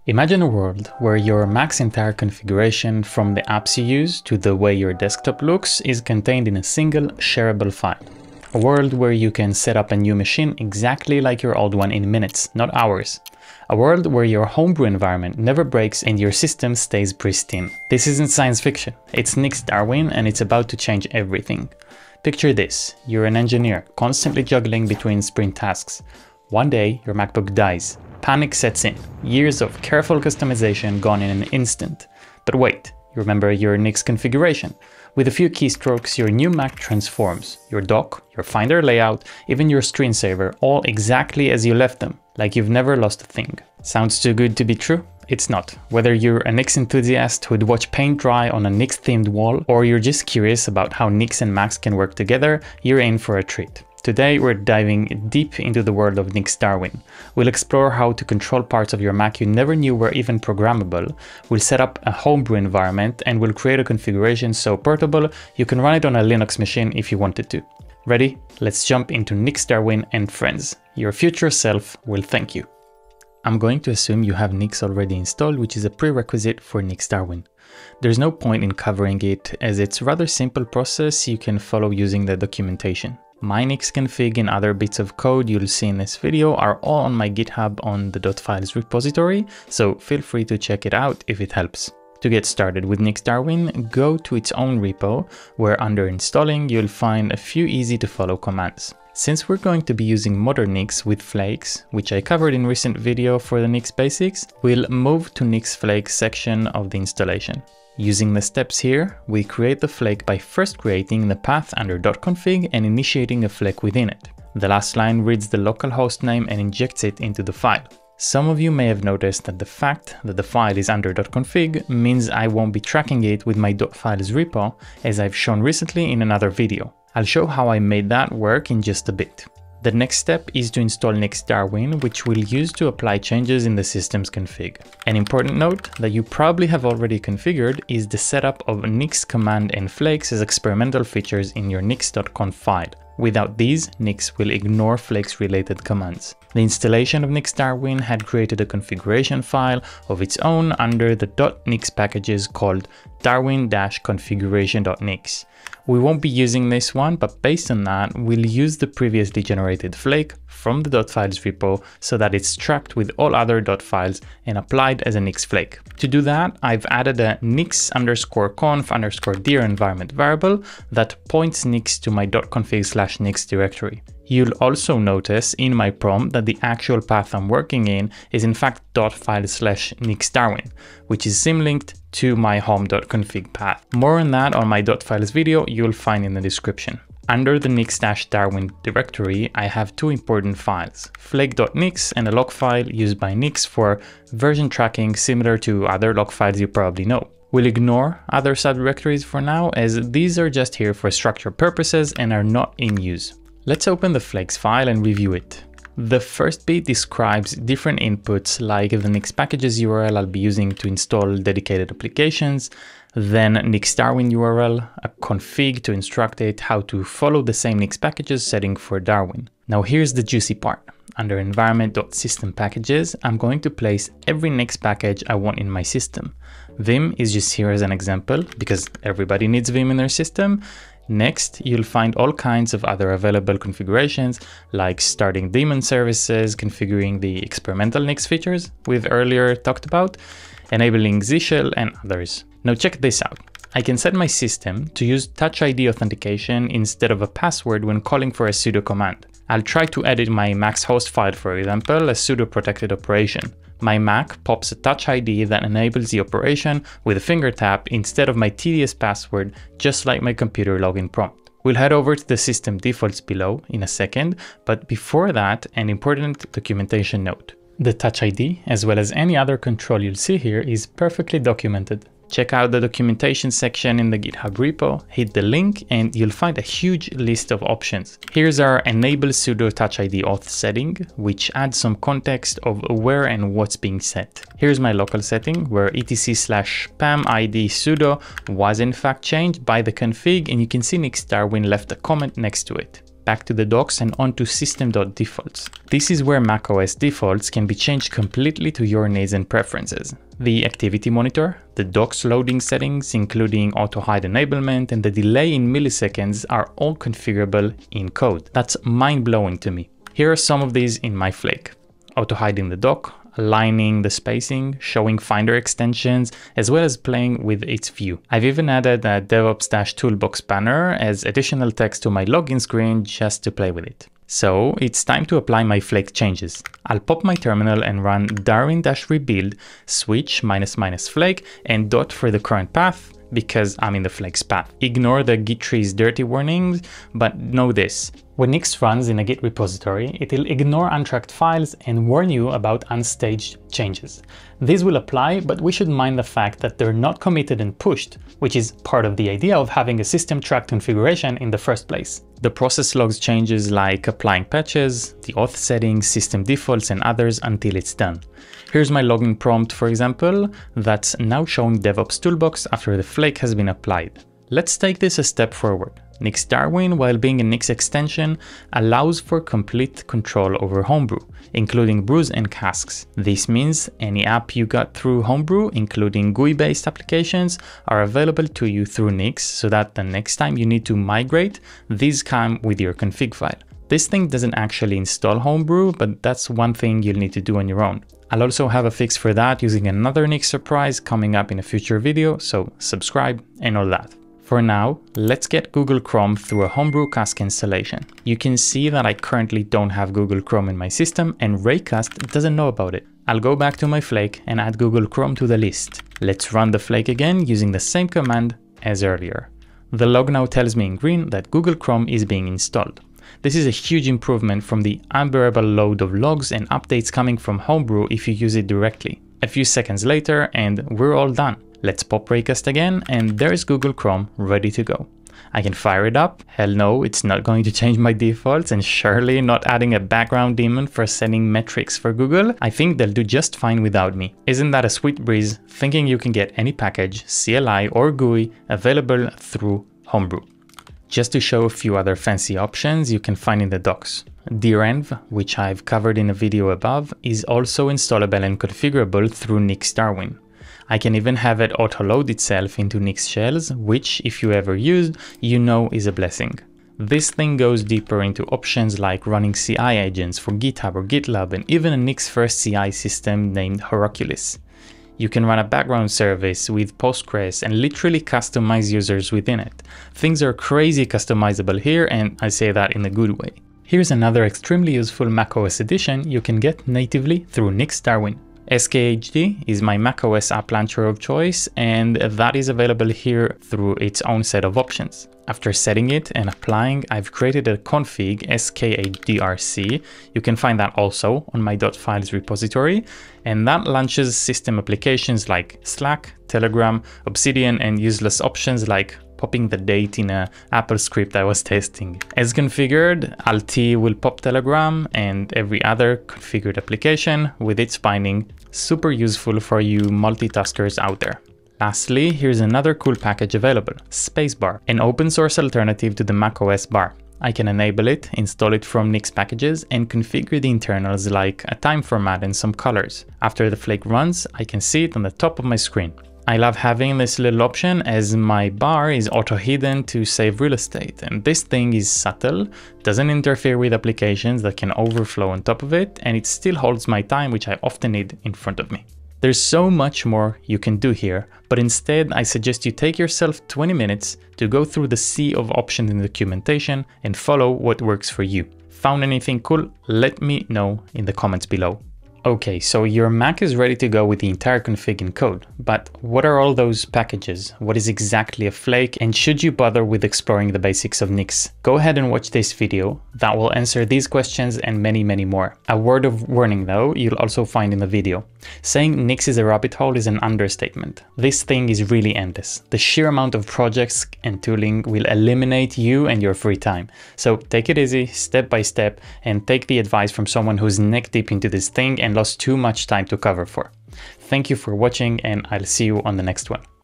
Imagine a world where your Mac's entire configuration, from the apps you use to the way your desktop looks, is contained in a single shareable file. A world where you can set up a new machine exactly like your old one in minutes, not hours. A world where your Homebrew environment never breaks and your system stays pristine. This isn't science fiction, it's Nix Darwin, and it's about to change everything. Picture this: you're an engineer, constantly juggling between sprint tasks. One day, your MacBook dies. Panic sets in. Years of careful customization gone in an instant. But wait, you remember your Nix configuration. With a few keystrokes, your new Mac transforms. Your dock, your Finder layout, even your screensaver, all exactly as you left them, like you've never lost a thing. Sounds too good to be true? It's not. Whether you're a Nix enthusiast who'd watch paint dry on a Nix-themed wall, or you're just curious about how Nix and Macs can work together, you're in for a treat. Today, we're diving deep into the world of Nix Darwin. We'll explore how to control parts of your Mac you never knew were even programmable. We'll set up a Homebrew environment, and we'll create a configuration so portable you can run it on a Linux machine if you wanted to. Ready? Let's jump into Nix Darwin and friends. Your future self will thank you. I'm going to assume you have Nix already installed, which is a prerequisite for Nix Darwin. There's no point in covering it, as it's a rather simple process you can follow using the documentation. My Nix config and other bits of code you'll see in this video are all on my GitHub on the .files repository, so feel free to check it out if it helps. To get started with Nix Darwin, go to its own repo, where under installing you'll find a few easy to follow commands. Since we're going to be using modern Nix with Flakes, which I covered in recent video for the Nix basics, we'll move to Nix Flake section of the installation. Using the steps here, we create the flake by first creating the path under .config and initiating a flake within it. The last line reads the localhost name and injects it into the file. Some of you may have noticed that the fact that the file is under .config means I won't be tracking it with my .files repo, as I've shown recently in another video. I'll show how I made that work in just a bit. The next step is to install Nix Darwin, which we'll use to apply changes in the system's config. An important note that you probably have already configured is the setup of Nix command and flakes as experimental features in your nix.conf file. Without these, Nix will ignore Flakes related commands. The installation of Nix Darwin had created a configuration file of its own under the .nix packages called darwin-configuration.nix. We won't be using this one, but based on that, we'll use the previously generated flake from the .files repo so that it's tracked with all other .files and applied as a Nix flake. To do that, I've added a nix_conf_dir environment variable that points Nix to my .config/nix directory. You'll also notice in my prompt that the actual path I'm working in is in fact .files/nixdarwin, which is symlinked to my home.config path. More on that on my .files video you'll find in the description. Under the nix-darwin directory, I have two important files, flake.nix and a log file used by Nix for version tracking similar to other log files you probably know. We'll ignore other subdirectories for now, as these are just here for structure purposes and are not in use. Let's open the Flakes file and review it. The first bit describes different inputs like the Nix packages URL I'll be using to install dedicated applications, then Nix Darwin URL, a config to instruct it how to follow the same Nix packages setting for Darwin. Now here's the juicy part. Under environment.system packages, I'm going to place every Nix package I want in my system. Vim is just here as an example, because everybody needs Vim in their system. Next, you'll find all kinds of other available configurations, like starting daemon services, configuring the experimental Nix features we've earlier talked about, enabling Z-Shell, and others. Now check this out. I can set my system to use Touch ID authentication instead of a password when calling for a sudo command. I'll try to edit my Mac's host file, for example, a sudo protected operation. My Mac pops a Touch ID that enables the operation with a finger tap instead of my tedious password, just like my computer login prompt. We'll head over to the system defaults below in a second, but before that, an important documentation note. The Touch ID, as well as any other control you'll see here, is perfectly documented. Check out the documentation section in the GitHub repo, hit the link, and you'll find a huge list of options. Here's our enable sudo touch ID auth setting, which adds some context of where and what's being set. Here's my local setting, where etc/pamid sudo was in fact changed by the config, and you can see Nix Darwin left a comment next to it. back to the docs and onto system.defaults. This is where macOS defaults can be changed completely to your needs and preferences. The activity monitor, the docs loading settings, including auto hide enablement, and the delay in milliseconds are all configurable in code. That's mind-blowing to me. Here are some of these in my Flake. Auto hide in the dock, aligning the spacing, showing Finder extensions, as well as playing with its view. I've even added a DevOps-toolbox banner as additional text to my login screen just to play with it. So it's time to apply my Flake changes. I'll pop my terminal and run darwin-rebuild switch -- Flake and dot for the current path because I'm in the Flake's path. Ignore the git trees dirty warnings, but know this. When Nix runs in a Git repository, it'll ignore untracked files and warn you about unstaged changes. These will apply, but we should mind the fact that they're not committed and pushed, which is part of the idea of having a system tracked configuration in the first place. The process logs changes like applying patches, the auth settings, system defaults, and others until it's done. Here's my login prompt, for example, that's now showing DevOps Toolbox after the Flake has been applied. Let's take this a step forward. Nix Darwin, while being a Nix extension, allows for complete control over Homebrew, including brews and casks. This means any app you got through Homebrew, including GUI-based applications, are available to you through Nix so that the next time you need to migrate, these come with your config file. This thing doesn't actually install Homebrew, but that's one thing you'll need to do on your own. I'll also have a fix for that using another Nix surprise coming up in a future video, so subscribe and all that. For now, let's get Google Chrome through a Homebrew cask installation. You can see that I currently don't have Google Chrome in my system and Raycast doesn't know about it. I'll go back to my Flake and add Google Chrome to the list. Let's run the Flake again using the same command as earlier. The log now tells me in green that Google Chrome is being installed. This is a huge improvement from the unbearable load of logs and updates coming from Homebrew if you use it directly. A few seconds later and we're all done. Let's pop Raycast again and there's Google Chrome ready to go. I can fire it up. Hell no, it's not going to change my defaults and surely not adding a background daemon for setting metrics for Google. I think they'll do just fine without me. Isn't that a sweet breeze, thinking you can get any package, CLI or GUI available through Homebrew. Just to show a few other fancy options you can find in the docs. DRenv, which I've covered in a video above, is also installable and configurable through Nix Darwin. I can even have it auto-load itself into Nix shells, which, if you ever used, you know is a blessing. This thing goes deeper into options like running CI agents for GitHub or GitLab and even a Nix first CI system named Horoculus. You can run a background service with Postgres and literally customize users within it. Things are crazy customizable here, and I say that in a good way. Here's another extremely useful macOS addition you can get natively through Nix Darwin. SKHD is my macOS app launcher of choice, and that is available here through its own set of options. After setting it and applying, I've created a config skhdrc. You can find that also on my .files repository, and that launches system applications like Slack, Telegram, Obsidian, and useless options like popping the date in a Apple script I was testing. As configured, Alt will pop Telegram and every other configured application with its binding. Super useful for you multitaskers out there. Lastly, here's another cool package available, Spacebar, an open source alternative to the macOS bar. I can enable it, install it from Nix packages, and configure the internals like a time format and some colors. After the Flake runs, I can see it on the top of my screen. I love having this little option as my bar is auto-hidden to save real estate, and this thing is subtle, doesn't interfere with applications that can overflow on top of it, and it still holds my time, which I often need in front of me. There's so much more you can do here, but instead I suggest you take yourself 20 minutes to go through the sea of options in the documentation and follow what works for you. Found anything cool? Let me know in the comments below. Okay, so your Mac is ready to go with the entire config in code, but what are all those packages? What is exactly a Flake, and should you bother with exploring the basics of Nix? Go ahead and watch this video, that will answer these questions and many more. A word of warning though, you'll also find in the video. Saying Nix is a rabbit hole is an understatement. This thing is really endless. The sheer amount of projects and tooling will eliminate you and your free time. So take it easy, step by step, and take the advice from someone who's neck deep into this thing and lost too much time to cover for. Thank you for watching, and I'll see you on the next one.